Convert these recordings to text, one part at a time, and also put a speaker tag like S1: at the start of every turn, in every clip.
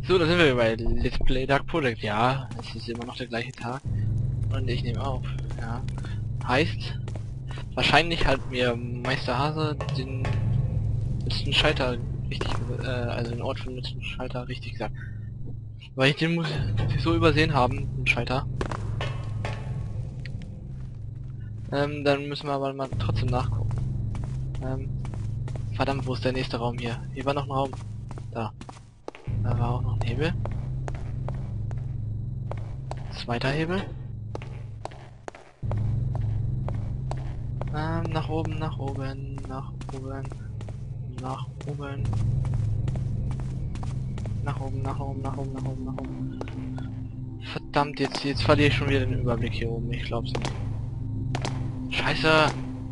S1: So, da sind wir bei Let's Play Dark Project. Ja, es ist immer noch der gleiche Tag. Und ich nehme auf. Ja. Heißt, wahrscheinlich hat mir Meister Hase den letzten Schalter richtig, also den Ort vom letzten Schalter richtig gesagt. Weil ich den muss ich so übersehen haben, den Schalter. Dann müssen wir aber mal trotzdem nachgucken. Verdammt, wo ist der nächste Raum hier? Hier war noch ein Raum. Da. Da war auch noch ein Hebel. Zweiter Hebel. Nach oben, nach oben, nach oben, nach oben. Nach oben, nach oben, nach oben, nach oben, nach oben. Verdammt, jetzt verliere ich schon wieder den Überblick hier oben. Ich glaub's nicht. Scheiße!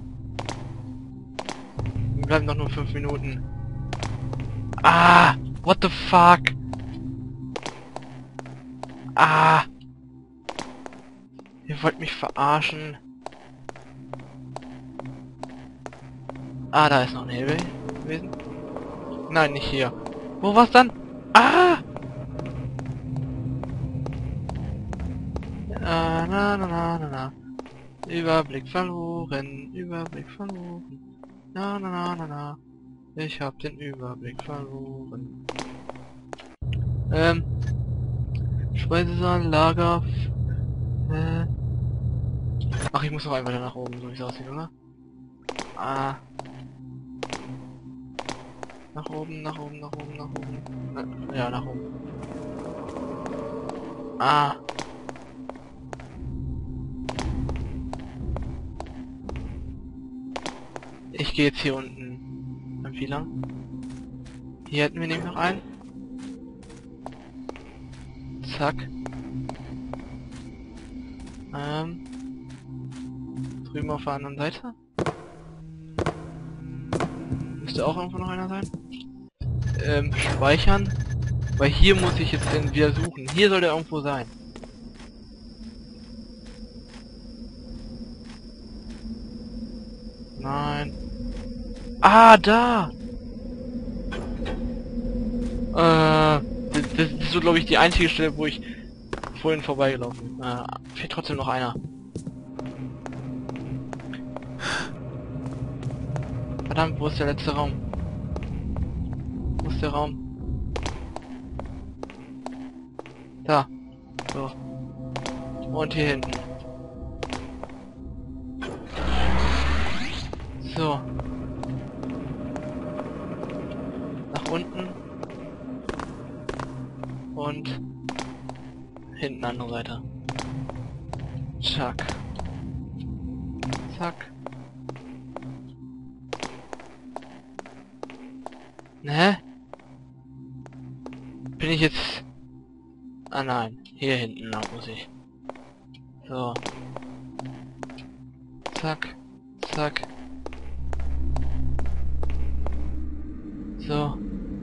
S1: Wir bleiben noch nur 5 Minuten. Ah! What the fuck? Ah! Ihr wollt mich verarschen. Ah, da ist noch ein Hebel gewesen. Nein, nicht hier. Wo war's dann? Ah! Na, na, na, na, na. Überblick verloren, Überblick verloren. Na, na, na, na, na. Ich hab den Überblick verloren. Speisesaal, Lager. Ach, ich muss noch einmal nach oben, so wie es aussieht, oder? Ah. Nach oben, nach oben, nach oben, nach oben. Ja, nach oben. Ah. Ich gehe jetzt hier unten. Wie lang? Hier hätten wir nämlich noch einen. Zack. Drüben auf der anderen Seite. Müsste auch irgendwo noch einer sein. Speichern. Weil hier muss ich jetzt den wieder suchen. Hier soll der irgendwo sein. Nein. Ah, da! Das ist so, glaube ich, die einzige Stelle, wo ich vorhin vorbeigelaufen bin. Fehlt trotzdem noch einer. Verdammt, wo ist der letzte Raum? Wo ist der Raum? Da. So. Und hier hinten. So. Nach unten. Und hinten andere Seite. Zack. Zack. Ne? Bin ich jetzt... Ah nein, hier hinten lang muss ich. So. Zack. Zack. So.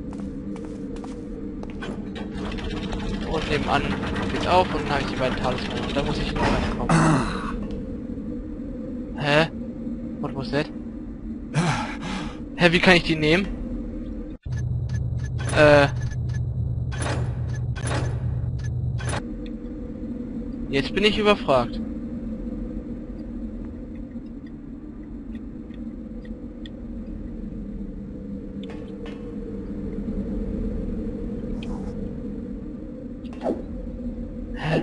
S1: Und nebenan geht's auf und dann habe ich die beiden Talismane. Und da muss ich nur reinkommen. Hä? What was that? Hä, wie kann ich die nehmen? Jetzt bin ich überfragt. Hä?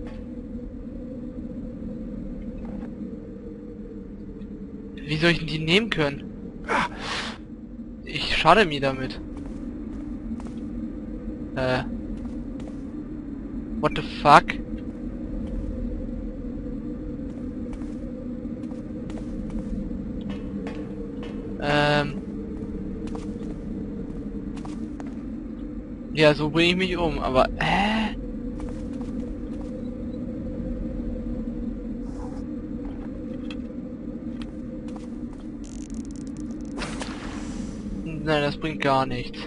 S1: Wie soll ich denn die nehmen können? Ich schade mir damit. What the fuck? Ja, so bringe ich mich um, aber nein, das bringt gar nichts.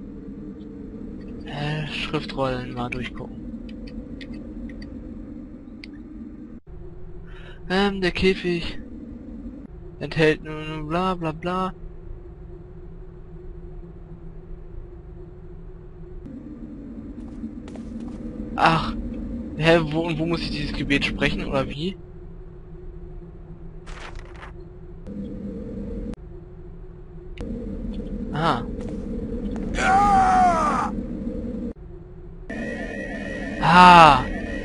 S1: Schriftrollen mal durchgucken. Der Käfig enthält nun bla bla bla. Ach. Hä, wo muss ich dieses Gebet sprechen, oder wie? Ah. Ah.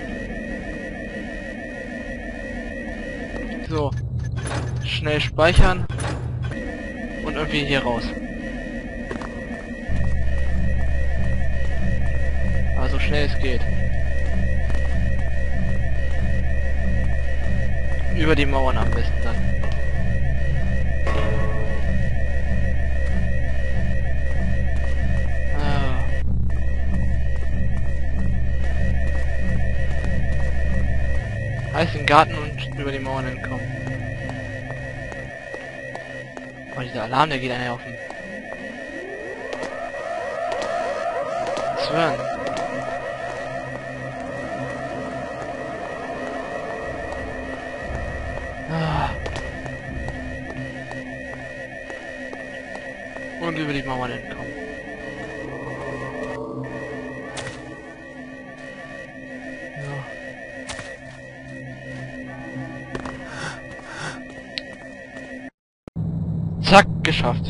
S1: So. Schnell speichern. Und irgendwie hier raus. Also schnell es geht. Über die Mauern am besten dann. Heißt den Garten und über die Mauern entkommen. Oh, dieser Alarm, der geht einer auf den Zwirn. Und über die Mauern entkommen. Zack, geschafft.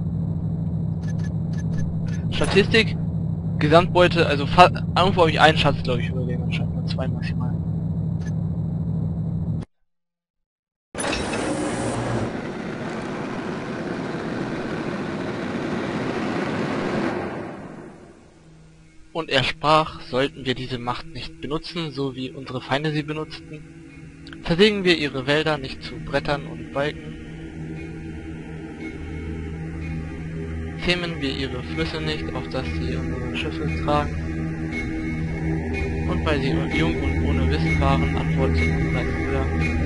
S1: Statistik, Gesamtbeute, also irgendwo habe ich einen Schatz, glaube ich, überlegen, anscheinend nur 2 maximal. Und er sprach, sollten wir diese Macht nicht benutzen, so wie unsere Feinde sie benutzten, zerlegen wir ihre Wälder nicht zu Brettern und Balken, zähmen wir ihre Flüsse nicht, auf dass sie unsere Schiffe tragen, und weil sie jung und ohne Wissen waren, antworteten seine Brüder,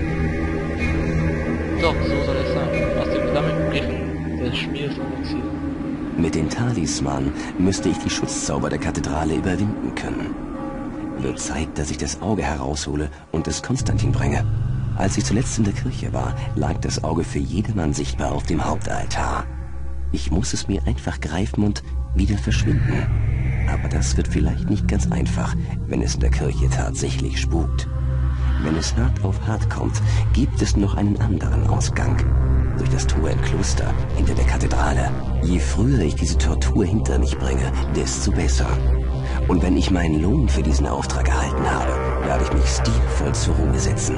S1: doch, so soll es sein, aus dem Sammelbriefen des Schmiers Elixier.
S2: Mit den Talisman müsste ich die Schutzzauber der Kathedrale überwinden können. Wird Zeit, dass ich das Auge heraushole und es Konstantin bringe. Als ich zuletzt in der Kirche war, lag das Auge für jedermann sichtbar auf dem Hauptaltar. Ich muss es mir einfach greifen und wieder verschwinden. Aber das wird vielleicht nicht ganz einfach, wenn es in der Kirche tatsächlich spukt. Wenn es hart auf hart kommt, gibt es noch einen anderen Ausgang. Durch das Tor im Kloster, hinter der Kathedrale. Je früher ich diese Tortur hinter mich bringe, desto besser. Und wenn ich meinen Lohn für diesen Auftrag erhalten habe, werde ich mich stilvoll zur Ruhe setzen.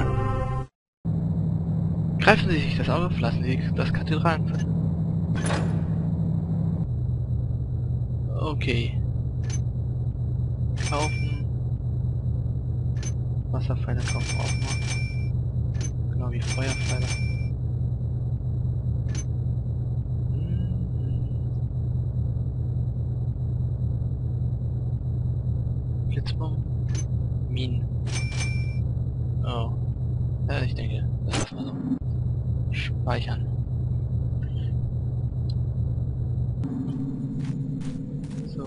S1: Greifen Sie sich das Auge, lassen Sie das Kathedralenfeld. Okay. Kaufen. Wasserpfeile kaufen auch noch. Genau wie Feuerpfeile. Blitzbomben. Minen. Oh. Ja, ich denke, das lassen wir so. Speichern. So.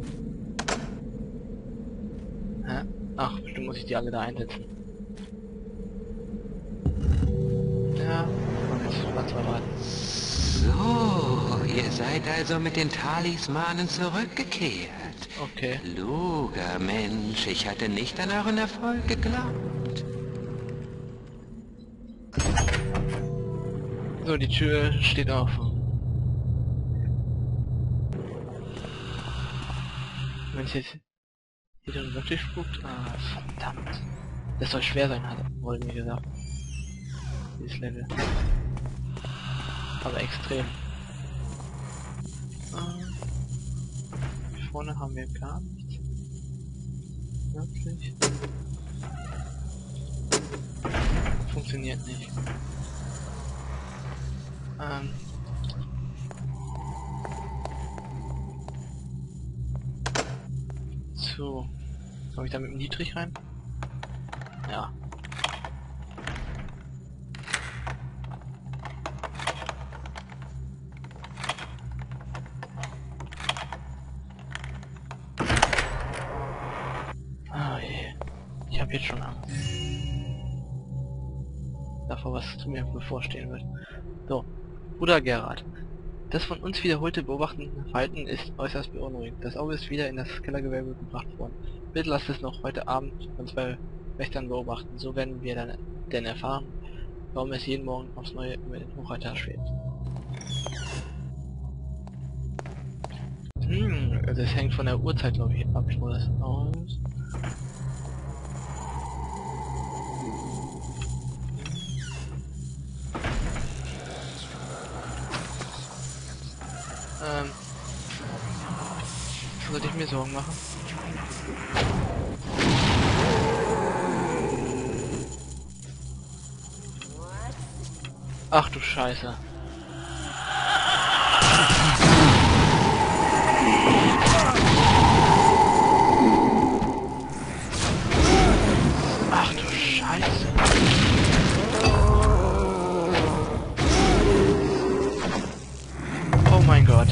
S1: Hä? Ach, bestimmt muss ich die alle da einsetzen. Ja, und jetzt warten wir warten.
S3: So, ihr seid also mit den Talismanen zurückgekehrt.
S1: Okay.
S3: Kluger Mensch, ich hatte nicht an euren Erfolg geglaubt.
S1: So, die Tür steht offen. Wenn es jetzt hier drin wirklich spukt, verdammt. Das soll schwer sein, wurde mir gesagt. Dieses Level. Aber extrem. Vorne haben wir gar nichts. Wirklich. Funktioniert nicht. So. Komme ich da mit dem niedrig rein? Ja. Ah je. Ich habe jetzt schon Angst. Davor, was zu mir bevorstehen wird. So. Bruder Gerhard. Das von uns wiederholte beobachtende Verhalten ist äußerst beunruhigend. Das Auge ist wieder in das Kellergewölbe gebracht worden. Bitte lasst es noch heute Abend von 2 Wächtern beobachten. So werden wir dann denn erfahren, warum es jeden Morgen aufs Neue über den Hochaltar schwebt. Also es hängt von der Uhrzeit, glaube ich, ab, wo das aus. Sollte ich mir Sorgen machen? Ach du Scheiße. Ach du Scheiße. Oh mein Gott.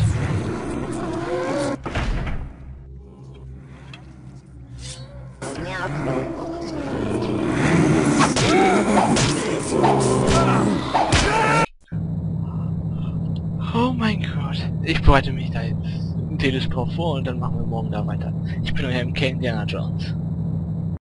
S1: Oh mein Gott. Ich bereite mich da jetzt täglich drauf vor und dann machen wir morgen da weiter. Ich bin euer MK Indiana Jones.